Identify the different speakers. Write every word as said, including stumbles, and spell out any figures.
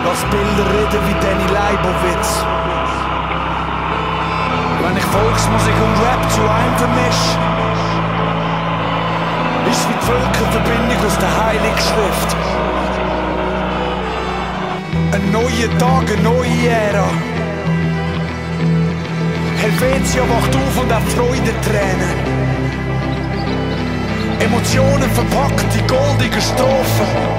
Speaker 1: Lass Bilder reden wie Danny Leibowitz. Wenn ich Volksmusik und Rap zu einem vermisch, ist wie die Völkerverbindung aus der Heiligen Schrift. Ein neuer Tag, eine neue Ära. Helvetia wacht auf und auch Freudentränen. Emotionen verpackt in goldige Strophen.